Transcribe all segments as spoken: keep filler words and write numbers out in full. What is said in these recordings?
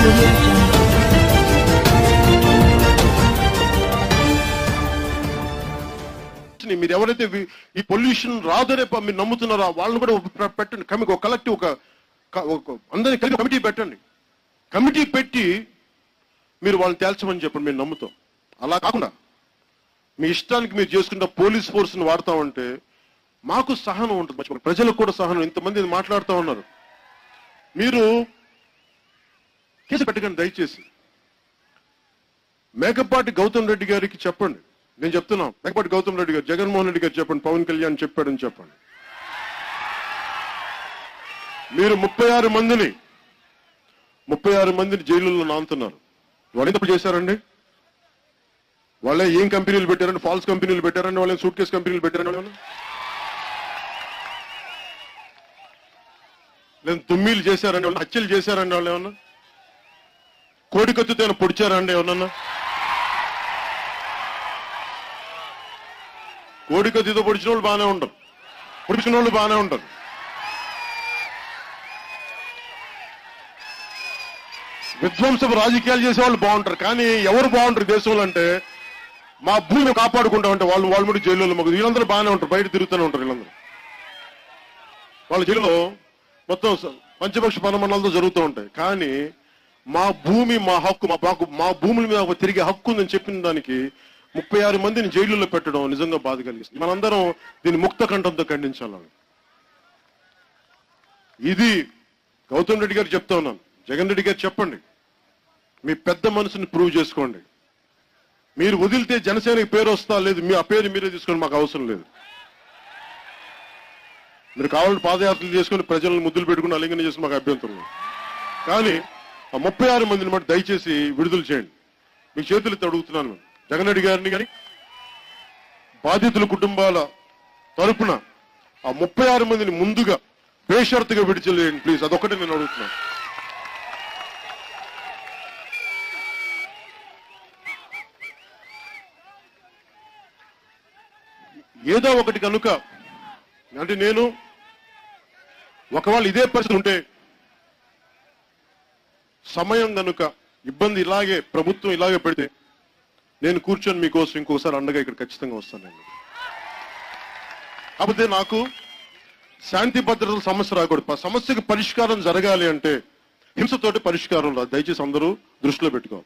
audio jungle. మీరు ఎవరైతే ఈ పొల్యూషన్ రాదనే మీరు నమ్ముతున్నారో వాళ్ళని కూడా పెట్టండి. కమిటీ ఒక కలెక్టివ్ ఒక అందరినీ కలిపి కమిటీ పెట్టండి. కమిటీ పెట్టి మీరు వాళ్ళని తేల్చమని చెప్పండి. మేము నమ్ముతాం. అలా కాకుండా మీ ఇష్టానికి మీరు చేసుకుంటే పోలీస్ ఫోర్స్ని వాడతామంటే మాకు సహనం ఉంటుంది, ప్రజలకు కూడా సహనం. ఇంతమంది మాట్లాడుతూ ఉన్నారు. మీరు కేసు పెట్టకండి దయచేసి. మేకపాటి గౌతమ్ రెడ్డి గారికి చెప్పండి. నేను చెప్తున్నాను, మేకపాటి గౌతమ్ రెడ్డి గారు, జగన్మోహన్ రెడ్డి గారు చెప్పండి, పవన్ కళ్యాణ్ చెప్పాడని చెప్పండి. మీరు ముప్పై ఆరు మందిని ముప్పై ఆరు మందిని జైలులో నానుతున్నారు. వాళ్ళు ఎందుకు చేశారండి? వాళ్ళే ఏం కంపెనీలు పెట్టారండి? ఫాల్స్ కంపెనీలు పెట్టారండి? వాళ్ళే సూట్ కేసు కంపెనీలు పెట్టారండి? వాళ్ళు లేదు తుమ్మీలు చేశారండి? వాళ్ళు హత్యలు చేశారండి? వాళ్ళు ఏమన్నా కోడికత్తుతో పొడిచారండి? ఏమన్నా కోడికత్తితో పొడిచిన వాళ్ళు బాగానే ఉండరు, పొడిచిన వాళ్ళు బాగానే ఉంటారు. విధ్వంసపు రాజకీయాలు చేసే వాళ్ళు బాగుంటారు. కానీ ఎవరు బాగుంటారు దేశంలో అంటే మా భూమిని కాపాడుకుంటామంటే వాళ్ళు వాళ్ళు కూడా జైల్లో మాకు వీళ్ళందరూ బాగానే ఉంటారు, బయట తిరుగుతూనే ఉంటారు. వీళ్ళందరూ వాళ్ళ జైల్లో మొత్తం పంచపక్ష పరమణాలతో జరుగుతూ ఉంటాయి. కానీ మా భూమి మా హక్కు, మా మాకు మా భూముల మీద తిరిగే హక్కు ఉందని చెప్పిన దానికి ముప్పై ఆరు మందిని జైలులో పెట్టడం నిజంగా బాధ కలిగిస్తుంది. మనందరం దీన్ని ముక్త కంఠంతో ఖండించాలని. ఇది గౌతమ్ రెడ్డి గారు చెప్తా ఉన్నాను. జగన్ రెడ్డి గారు చెప్పండి, మీ పెద్ద మనసుని ప్రూవ్ చేసుకోండి. మీరు వదిలితే జనసేనకి పేరు వస్తా లేదు, మీ ఆ పేరు మీరే తీసుకోండి, మాకు అవసరం లేదు. మీరు కావాలంటే పాదయాత్రలు చేసుకుని ప్రజలను ముద్దులు పెట్టుకుని అలింగన చేసి మాకు అభ్యంతరం లేదు. కానీ ఆ ముప్పై ఆరు మందిని బట్టి దయచేసి విడుదల చేయండి. మీ చేతులెత్తి అడుగుతున్నాను జగన్ రెడ్డి గారిని కానీ బాధితుల కుటుంబాల తరపున ఆ ముప్పై ఆరు మందిని ముందుగా బేషరతుగా విడుదల ప్లీజ్. అదొక్కటే నేను అడుగుతున్నాను. ఏదో ఒకటి కనుక అంటే నేను ఒకవేళ ఇదే పరిస్థితి ఉంటే సమయం కనుక ఇబ్బంది ఇలాగే ప్రభుత్వం ఇలాగే పెడితే నేను కూర్చొని మీకోసం ఇంకోసారి అండగా ఇక్కడ ఖచ్చితంగా వస్తాను. నేను కాకపోతే నాకు శాంతి భద్రతల సమస్య రాకూడదు. సమస్యకి పరిష్కారం జరగాలి అంటే హింసతోటి పరిష్కారం రాదు. దయచేసి అందరూ దృష్టిలో పెట్టుకోవాలి.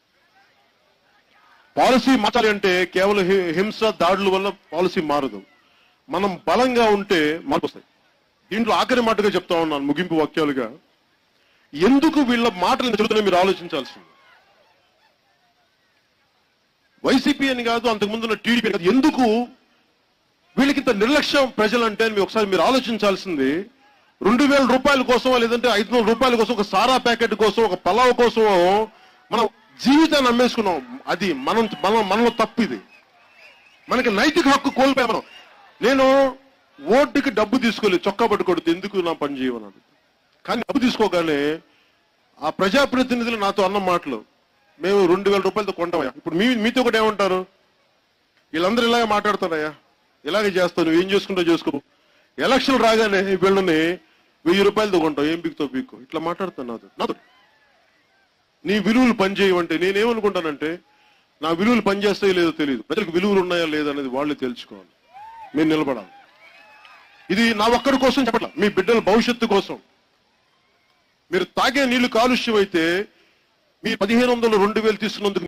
పాలసీ మార్చాలి అంటే కేవలం హింస దాడుల వల్ల పాలసీ మారదు. మనం బలంగా ఉంటే మార్పు వస్తాయి. దీంట్లో ఆఖరి మాటగా చెప్తా ఉన్నాను ముగింపు వాక్యాలుగా, ఎందుకు వీళ్ళ మాటలు చెబుతున్నాయి మీరు ఆలోచించాల్సింది. వైసీపీ అని కాదు, అంతకుముందున్న టీడీపీ కాదు, ఎందుకు వీళ్ళకి ఇంత నిర్లక్ష్యం ప్రజలంటే మీరు ఒకసారి మీరు ఆలోచించాల్సింది. రెండు వేల రూపాయల కోసం లేదంటే ఐదు వందల రూపాయల కోసం ఒక సారా ప్యాకెట్ కోసం ఒక పలావ్ కోసం మనం జీవితాన్ని అమ్మేసుకున్నాం. అది మనం మనం మనలో తప్పు. ఇది మనకి నైతిక హక్కు కోల్పోయాం మనం. నేను ఓటుకి డబ్బు తీసుకోలేదు, చొక్కా పట్టుకోవద్దు, ఎందుకు నా పని చేయమన్నాడు. కానీ డబ్బు తీసుకోగానే ఆ ప్రజాప్రతినిధులు నాతో అన్న మాటలు, మేము రెండు వేల రూపాయలతో కొంటామయ్యా. ఇప్పుడు మీ మీతో కూడా ఏమంటారు, వీళ్ళందరూ ఇలాగే మాట్లాడుతున్నాయా, ఇలాగే చేస్తావు, నువ్వు ఏం చేసుకుంటావు చేసుకో, ఎలక్షన్ రాగానే వీళ్ళని వెయ్యి రూపాయలతో కొంటావు, ఏం పీకుతో పీక్కో, ఇట్లా మాట్లాడుతాను నాతో. నాతో నీ విలువలు పనిచేయమంటే నేనేమనుకుంటానంటే నా విలువలు పనిచేస్తాయో లేదో తెలియదు. ప్రజలకు విలువలు ఉన్నాయా లేదా అనేది వాళ్ళు తెలుసుకోవాలి. మీరు నిలబడాలి. ఇది నా ఒక్కడి కోసం చెప్పట్లా, మీ బిడ్డల భవిష్యత్తు కోసం. మీరు తాగే నీళ్లు కాలుష్యం అయితే మీ పదిహేను వందలు రెండు వేలు తీసుకున్నందుకు